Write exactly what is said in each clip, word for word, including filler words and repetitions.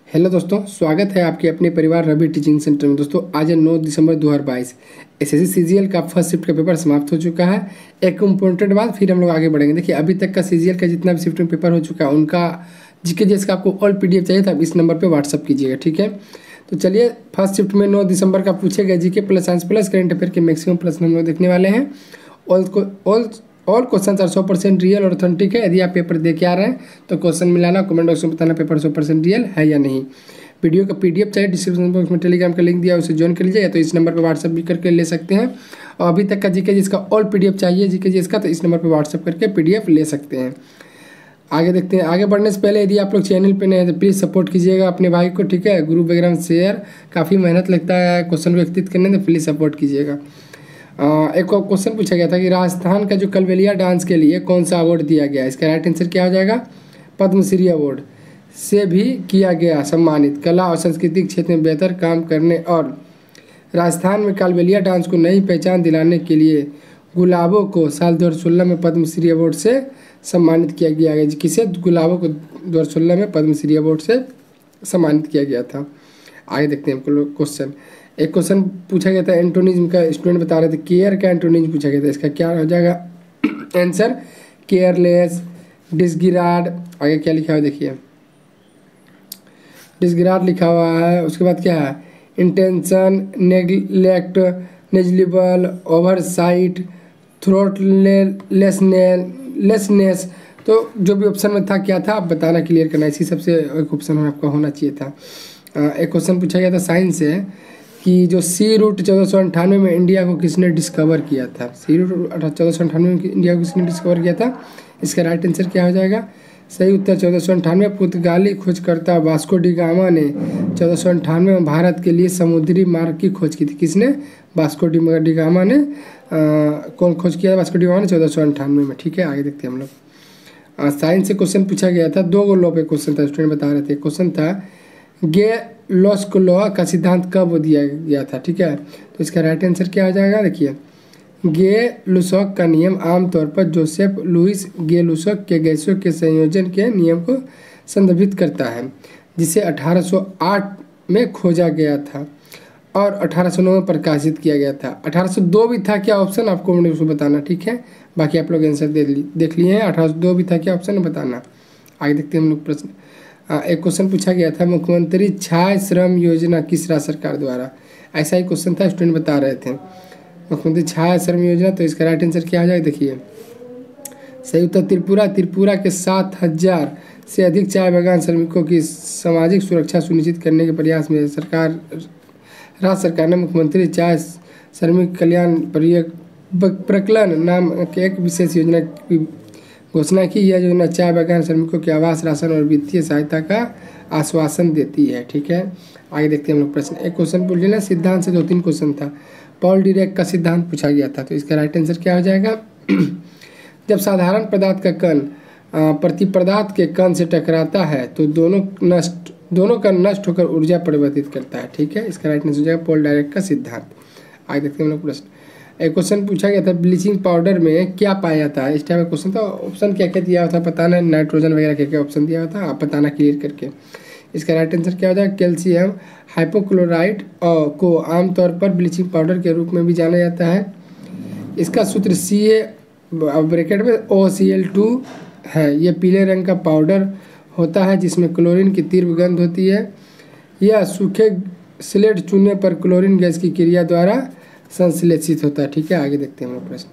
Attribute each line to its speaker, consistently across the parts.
Speaker 1: Hello दोस्तों, स्वागत है आपके अपने परिवार रवि टीचिंग सेंटर में। दोस्तों आज है नौ दिसंबर दो हज़ार बाईस। एसएससी सीजीएल का फर्स्ट शिफ्ट का पेपर समाप्त हो चुका है। एक इम्पोर्टेंट बात, फिर हम लोग आगे बढ़ेंगे। देखिए अभी तक का सीजीएल का जितना भी शिफ्ट में पेपर हो चुका है उनका जीके जिसका आपको ऑल पीडीएफ चाहिए था, इस नंबर पर व्हाट्सअप कीजिएगा, ठीक है। तो चलिए, फर्स्ट शिफ्ट में नौ दिसंबर का पूछे गए GK plus science plus current affair के मैक्सिमम प्रश्न हम लोग देखने वाले हैं। ऑल को ऑल ऑल क्वेश्चन आर सौ परसेंट रियल और ऑथेंटिक है। यदि आप पेपर दे के आ रहे हैं तो क्वेश्चन मिलाना, कमेंट बॉक्स में बताना पेपर सौ परसेंट रियल है या नहीं। वीडियो का पीडीएफ चाहिए, डिस्क्रिप्शन बॉक्स में टेलीग्राम का लिंक दिया, उसे ज्वाइन कर लीजिए, या तो इस नंबर पर व्हाट्सअप भी करके ले सकते हैं। और अभी तक का जीके जिसका ऑल पीडीएफ चाहिए जीके जिसका, तो इस नंबर पर व्हाट्सअप करके पीडीएफ ले सकते हैं। आगे देखते हैं। आगे बढ़ने से पहले यदि आप लोग चैनल पे नए हैं तो प्लीज़ सपोर्ट कीजिएगा अपने भाई को, ठीक है। ग्रुप वगैरह में शेयर, काफ़ी मेहनत लगता है क्वेश्चन को व्यक्तित करने में, तो प्लीज़ सपोर्ट कीजिएगा। एक और क्वेश्चन पूछा गया था कि राजस्थान का जो कलबेलिया डांस के लिए कौन सा अवार्ड दिया गया। इसका राइट आंसर क्या हो जाएगा? पद्मश्री अवार्ड से भी किया गया सम्मानित। कला और सांस्कृतिक क्षेत्र में बेहतर काम करने और राजस्थान में कालबेलिया डांस को नई पहचान दिलाने के लिए गुलाबों को साल दो हज़ार सोलह में पद्मश्री अवार्ड से सम्मानित किया गया है। किसे? गुलाबों को दो हज़ार सोलह में पद्मश्री अवार्ड से सम्मानित किया गया था। आगे देखते हैं हमको क्वेश्चन। एक क्वेश्चन पूछा गया था एंटोनिज्म का, स्टूडेंट बता रहे थे केयर का एंटोनिज्म पूछा गया था। इसका क्या हो जाएगा आंसर? केयरलेस, डिसगिरार्ड। आगे क्या लिखा हुआ देखिए, डिसगिरार्ड लिखा हुआ है। उसके बाद क्या है? Intention, neglect, negligible, oversight, thoughtlessness. तो जो भी ऑप्शन में था क्या था आप बताना, क्लियर करना। इसी सबसे एक ऑप्शन आपका होना चाहिए था। एक क्वेश्चन पूछा गया था साइंस से कि जो सी रूट चौदह सौ अंठानवे में इंडिया को किसने डिस्कवर किया था। सी रूट चौदह सौ अंठानवे में इंडिया को किसने डिस्कवर किया था? इसका राइट आंसर क्या हो जाएगा? सही उत्तर चौदह सौ अंठानवे पुर्तगाली खोजकर्ता वास्को डी गामा ने चौदह सौ अंठानवे में भारत के लिए समुद्री मार्ग की खोज की थी। किसने? वास्को डी डी गामा ने। आ, कौन खोज किया? वास्को डी गामा ने चौदह सौ अंठानवे में, ठीक है। आगे देखते हैं हम लोग। साइंस से क्वेश्चन पूछा गया था, दो गो लॉ पे क्वेश्चन था, स्टूडेंट बता रहे थे। क्वेश्चन था गे लॉस्क लॉ का सिद्धांत कब दिया गया था, ठीक है। तो इसका राइट आंसर क्या हो जाएगा? देखिए, गे लुसॉक का नियम आमतौर पर जोसेफ लुइस गे लुसॉक के गैसों के संयोजन के नियम को संदर्भित करता है, जिसे अठारह सौ आठ में खोजा गया था और अठारह सौ नौ में प्रकाशित किया गया था। अठारह सौ दो भी था क्या ऑप्शन? आपको मैंने उसको बताना, ठीक है। बाकी आप लोग आंसर दे देख लिए हैं। अठारह सौ दो भी था क्या ऑप्शन, बताना। आगे देखते हैं हम लोग प्रश्न। एक क्वेश्चन पूछा गया था मुख्यमंत्री छाया श्रम योजना किस राज्य सरकार द्वारा। ऐसा ही क्वेश्चन था, स्टूडेंट बता रहे थे मुख्यमंत्री छाया श्रम योजना। तो इसका राइट आंसर क्या हो जाएगा? देखिए, सही उत्तर त्रिपुरा। त्रिपुरा के सात हजार से अधिक चाय बागान श्रमिकों की सामाजिक सुरक्षा सुनिश्चित करने के प्रयास में सरकार राज्य सरकार ने मुख्यमंत्री चाय श्रमिक कल्याण प्रकलन नाम के एक विशेष योजना की घोषणा की। यह योजना चाय बागान श्रमिकों के आवास, राशन और वित्तीय सहायता का आश्वासन देती है, ठीक है। आगे देखते हैं हम लोग प्रश्न। एक क्वेश्चन पूछ लेना, सिद्धांत से दो तीन क्वेश्चन था। पॉल डीरेक का सिद्धांत पूछा गया था, तो इसका राइट आंसर क्या हो जाएगा? जब साधारण पदार्थ का कण प्रतिपदार्थ के कण से टकराता है तो दोनों नष्ट दोनों का नष्ट होकर ऊर्जा परिवर्तित करता है, ठीक है। इसका राइट आंसर हो जाएगा पॉल डीरेक का सिद्धांत। आगे देखते हैं हम लोग प्रश्न। एक क्वेश्चन पूछा गया था ब्लीचिंग पाउडर में क्या पाया जाता है। इस टाइप का क्वेश्चन था। ऑप्शन क्या क्या दिया था बताना, नाइट्रोजन वगैरह क्या क्या ऑप्शन दिया था आप बताना क्लियर करके। इसका राइट आंसर क्या हो जाएगा? कैल्शियम हाइपोक्लोराइड और को आमतौर पर ब्लीचिंग पाउडर के रूप में भी जाना जाता है। इसका सूत्र सी ए ब्रैकेट में ओ सी एल टू है। यह पीले रंग का पाउडर होता है जिसमें क्लोरीन की तीव्र गंध होती है। यह सूखे स्लेट चूने पर क्लोरीन गैस की क्रिया द्वारा संश्लेषित होता है, ठीक है। आगे देखते हैं हम प्रश्न।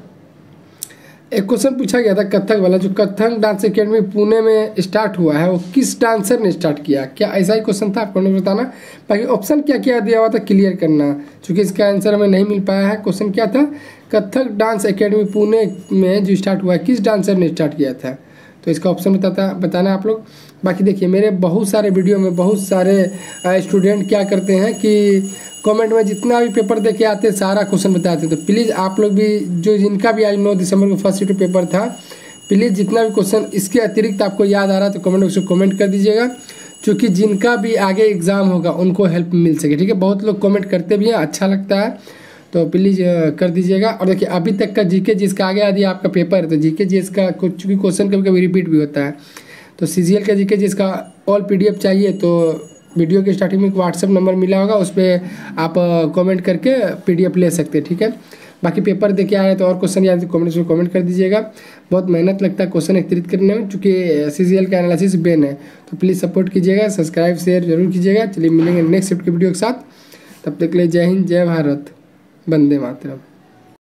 Speaker 1: एक क्वेश्चन पूछा गया था कथक वाला, जो कथक डांस एकेडमी पुणे में स्टार्ट हुआ है वो किस डांसर ने स्टार्ट किया? क्या ऐसा ही क्वेश्चन था? आपको नहीं बताना। बाकी ऑप्शन क्या क्या दिया हुआ था क्लियर करना, क्योंकि इसका आंसर हमें नहीं मिल पाया है। क्वेश्चन क्या था? कथक डांस एकेडमी पुणे में जो स्टार्ट हुआ है किस डांसर ने स्टार्ट किया था? तो इसका ऑप्शन बताता बताना आप लोग। बाकी देखिए, मेरे बहुत सारे वीडियो में बहुत सारे स्टूडेंट क्या करते हैं कि कमेंट में जितना भी पेपर दे के आते हैं सारा क्वेश्चन बताते हैं। तो प्लीज़ आप लोग भी, जो जिनका भी आज नौ दिसंबर को फर्स्ट शिफ्ट पेपर था, प्लीज़ जितना भी क्वेश्चन इसके अतिरिक्त आपको याद आ रहा है तो कमेंट बॉक्स में कमेंट कर दीजिएगा, क्योंकि जिनका भी आगे एग्ज़ाम होगा उनको हेल्प मिल सके, ठीक है। बहुत लोग कमेंट करते भी हैं, अच्छा लगता है, तो प्लीज़ कर दीजिएगा। और देखिए, अभी तक का जीके जिसका आगे यदि आपका पेपर है तो जीके जिसका कुछ भी क्वेश्चन कभी कभी रिपीट भी होता है, तो सी जी एल का जीके जिसका ऑल पीडीएफ चाहिए तो वीडियो के स्टार्टिंग में एक व्हाट्सअप नंबर मिला होगा, उस पर आप कमेंट करके पीडीएफ ले सकते हैं, ठीक है। बाकी पेपर देके आए तो और क्वेश्चन याद कमेंट्स में कमेंट कर दीजिएगा। बहुत मेहनत लगता है क्वेश्चन एकत्रित करने में, चूँकि सी जी एल का एनालिसिस बेन है, तो प्लीज़ सपोर्ट कीजिएगा, सब्सक्राइब शेयर जरूर कीजिएगा। चलिए मिलेंगे नेक्स्ट शिफ्ट के वीडियो के साथ, तब तक के लिए जय हिंद, जय भारत, वंदे मातरम।